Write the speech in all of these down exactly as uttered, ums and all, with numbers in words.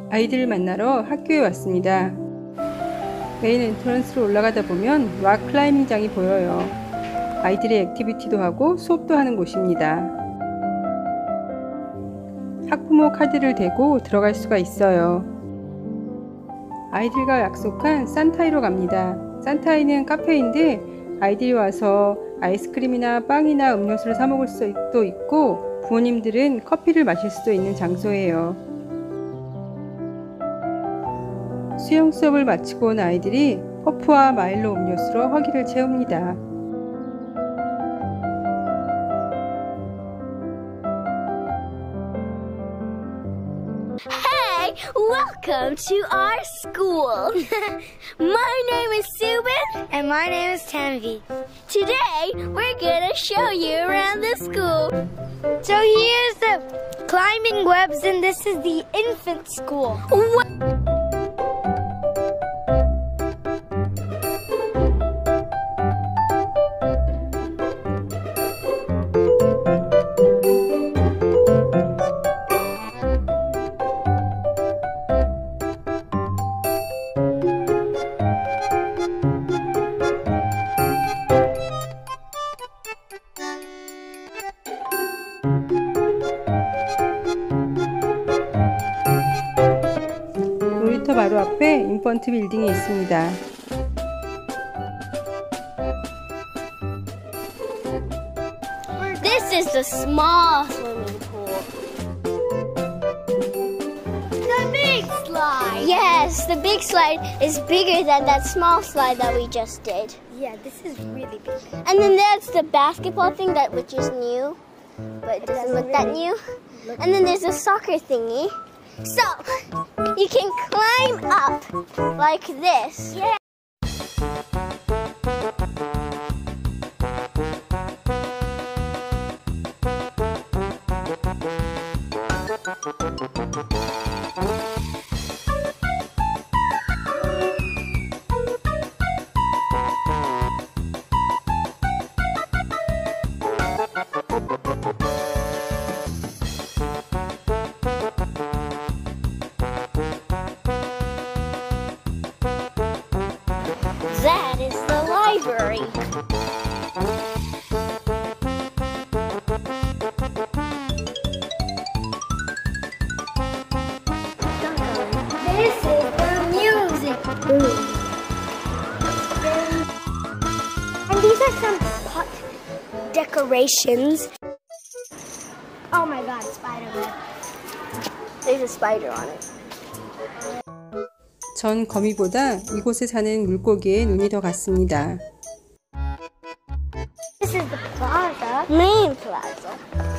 아이들을 만나러 학교에 왔습니다. 메인 엔트런스로 올라가다 보면 락 클라이밍장이 보여요. 아이들이 액티비티도 하고 수업도 하는 곳입니다. 학부모 카드를 대고 들어갈 수가 있어요. 아이들과 약속한 산타이로 갑니다. 산타이는 카페인데 아이들이 와서 아이스크림이나 빵이나 음료수를 사 먹을 수도 있고 부모님들은 커피를 마실 수도 있는 장소예요. 수영 수업을 마치고 온 아이들이 퍼프와 마일로 음료수로 허기를 채웁니다. Hey, welcome to our school. My name is Subin. And my name is Tanvi. Today, we're gonna show you around the school. So here's the climbing webs, and this is the infant school. What? 놀이터 바로 앞에 인펀트 빌딩이 있습니다. This is the small swimming pool. The big slide. Yes, the big slide is bigger than that small slide that we just did. Yeah, this is really big. And then there's the basketball thing that which is new, but it doesn't look that new. And then there's a soccer thingy. So, you can climb up like this. Yeah. That is the library. This is the music room. And these are some pot decorations. Oh my god, Spider-Man. There's a spider on it. 전 거미보다 이곳에 사는 물고기에 눈이 더 갔습니다. This is the plaza. Main plaza.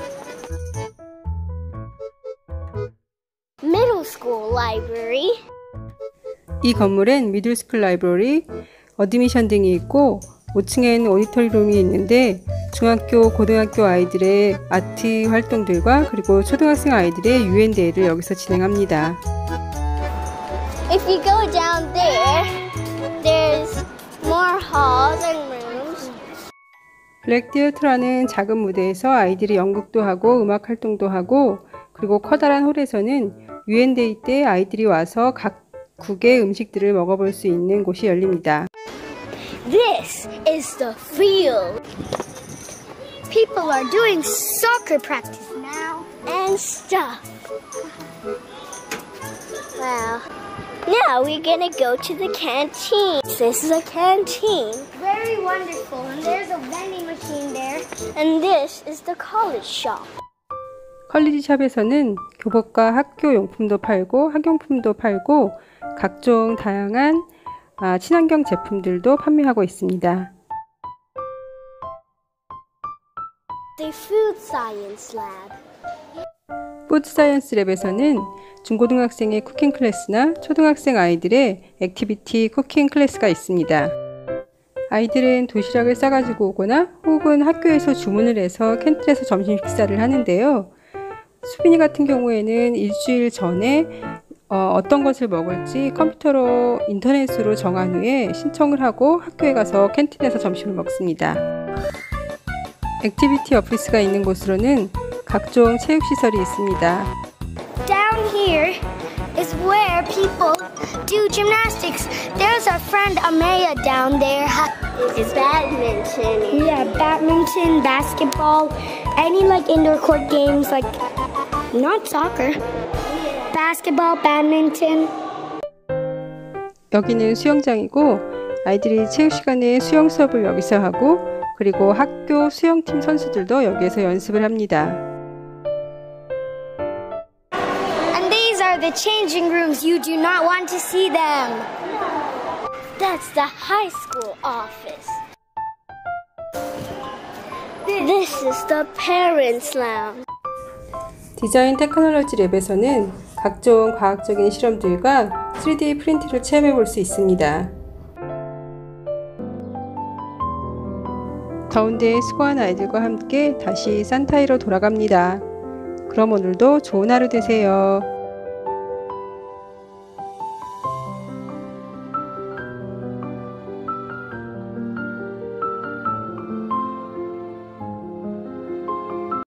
Middle school library. 이 건물엔 미들스쿨 라이브러리, 어드미션 등이 있고 오 층엔 오디토리룸이 있는데 중학교, 고등학교 아이들의 아트 활동들과 그리고 초등학생 아이들의 유엔데이를 여기서 진행합니다. If you go down there, there's more halls and rooms. 블랙 티어터라는 작은 무대에서 아이들이 연극도 하고 음악 활동도 하고 그리고 커다란 홀에서는 유엔데이 때 아이들이 와서 각국의 음식들을 먹어볼 수 있는 곳이 열립니다. This is the field. People are doing soccer practice now and stuff. Wow. Now we're gonna go to the canteen. This is a canteen. Very wonderful. And there's a vending machine there. And this is the college shop. 컬리지 샵에서는 교복과 학교 용품도 팔고 학용품도 팔고 각종 다양한 아, 친환경 제품들도 판매하고 있습니다. The food science lab. 푸드 사이언스 랩에서는 중고등학생의 쿠킹 클래스나 초등학생 아이들의 액티비티 쿠킹 클래스가 있습니다. 아이들은 도시락을 싸가지고 오거나 혹은 학교에서 주문을 해서 캔틀에서 점심 식사를 하는데요. 수빈이 같은 경우에는 일주일 전에 어, 어떤 것을 먹을지 컴퓨터로 인터넷으로 정한 후에 신청을 하고 학교에 가서 캔틴에서 점심을 먹습니다. 액티비티 오피스가 있는 곳으로는 각종 체육시설이 있습니다. Down here is where do gymnastics. There's our friend Amaya down there. It's badminton. Yeah, badminton, basketball, any like indoor court games, like not soccer. Basketball, badminton. 여기는 수영장이고 아이들이 체육 시간에 수영 수업을 여기서 하고 그리고 학교 수영팀 선수들도 여기에서 연습을 합니다. And these are the changing rooms. You do not want to see them. That's the high school office. This is the parents' lounge. 디자인 테크놀로지 랩에서는 각종 과학적인 실험들과 쓰리디 프린트를 체험해 볼 수 있습니다. 더운데 수고한 아이들과 함께 다시 산타이로 돌아갑니다. 그럼 오늘도 좋은 하루 되세요.